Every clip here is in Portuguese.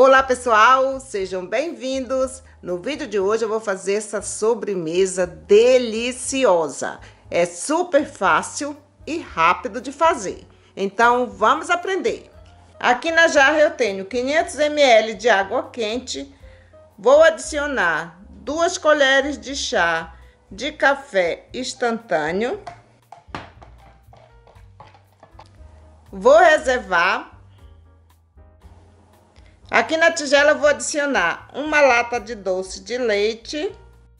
Olá pessoal, sejam bem-vindos. No vídeo de hoje eu vou fazer essa sobremesa deliciosa. É super fácil e rápido de fazer. Então vamos aprender. Aqui na jarra eu tenho 500 ml de água quente. Vou adicionar 2 colheres de chá de café instantâneo. Vou reservar. Aqui na tigela eu vou adicionar uma lata de doce de leite,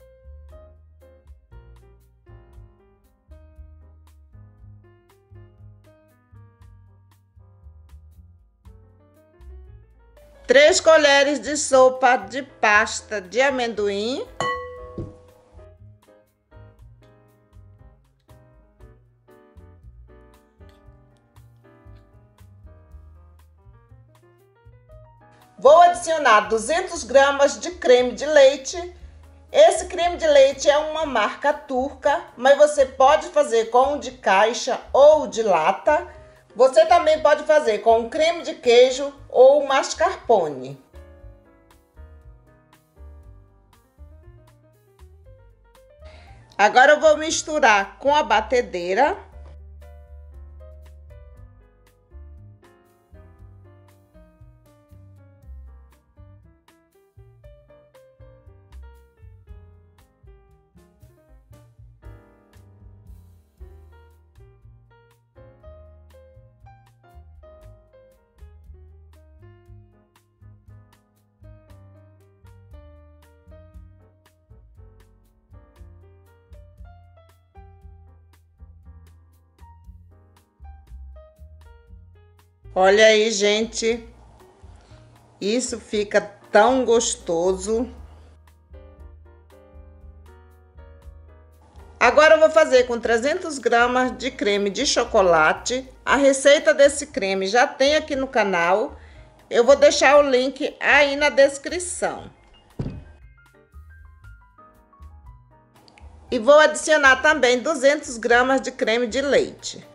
três colheres de sopa de pasta de amendoim, vou adicionar 200 gramas de creme de leite. Esse creme de leite é uma marca turca, mas você pode fazer com o de caixa ou de lata. Você também pode fazer com creme de queijo ou mascarpone. Agora eu vou misturar com a batedeira. Olha aí, gente, isso fica tão gostoso. Agora eu vou fazer com 300 gramas de creme de chocolate. A receita desse creme já tem aqui no canal. Eu vou deixar o link aí na descrição. E vou adicionar também 200 gramas de creme de leite.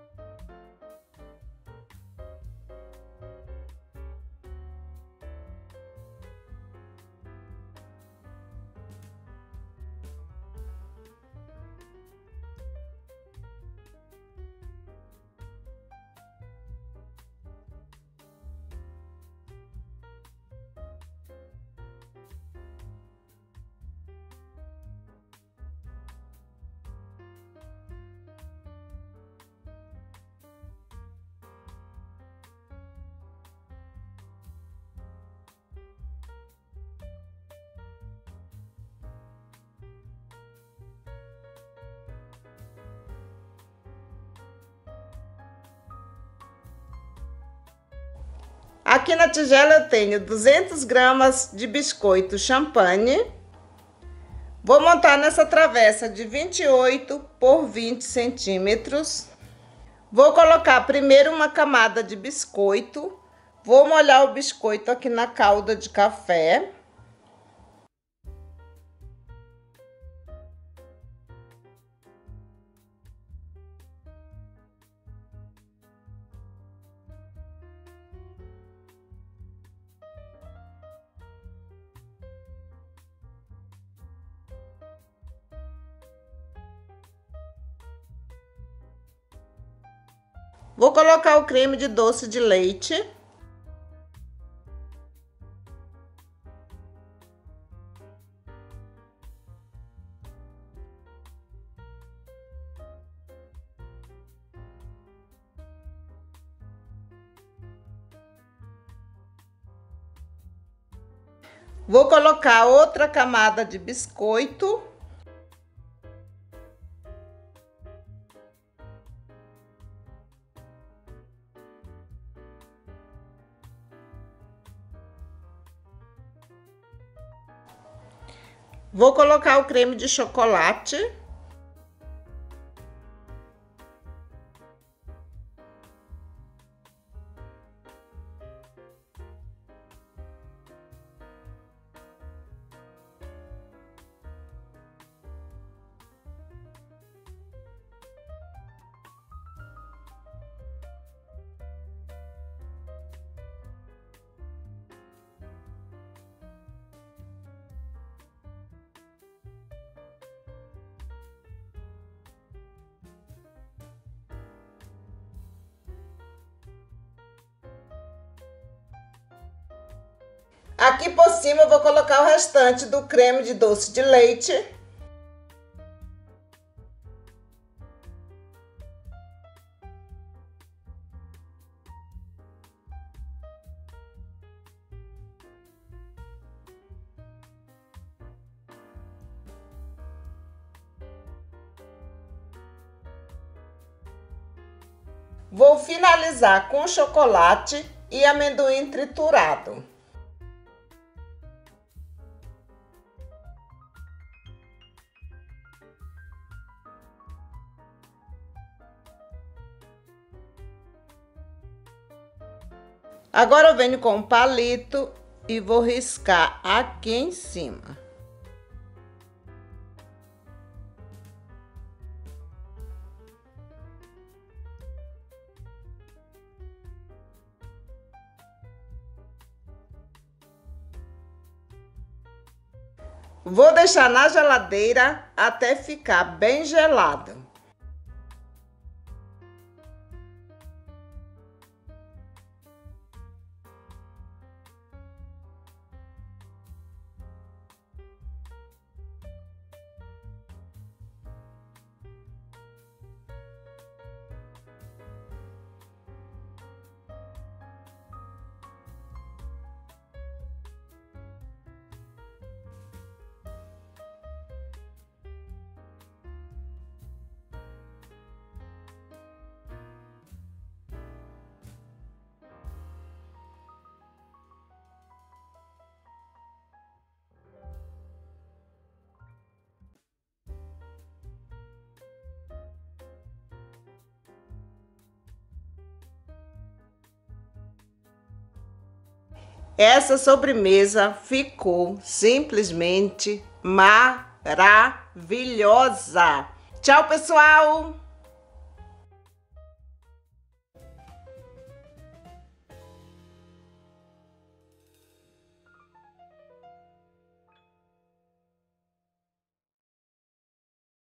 Aqui na tigela eu tenho 200 gramas de biscoito champanhe. Vou montar nessa travessa de 28 por 20 centímetros. Vou colocar primeiro uma camada de biscoito. Vou molhar o biscoito aqui na calda de café. Vou colocar o creme de doce de leite. Vou colocar outra camada de biscoito. Vou colocar o creme de chocolate. Aqui por cima eu vou colocar o restante do creme de doce de leite. Vou finalizar com chocolate e amendoim triturado. Agora eu venho com um palito e vou riscar aqui em cima. Vou deixar na geladeira até ficar bem gelado. Essa sobremesa ficou simplesmente maravilhosa. Tchau, pessoal!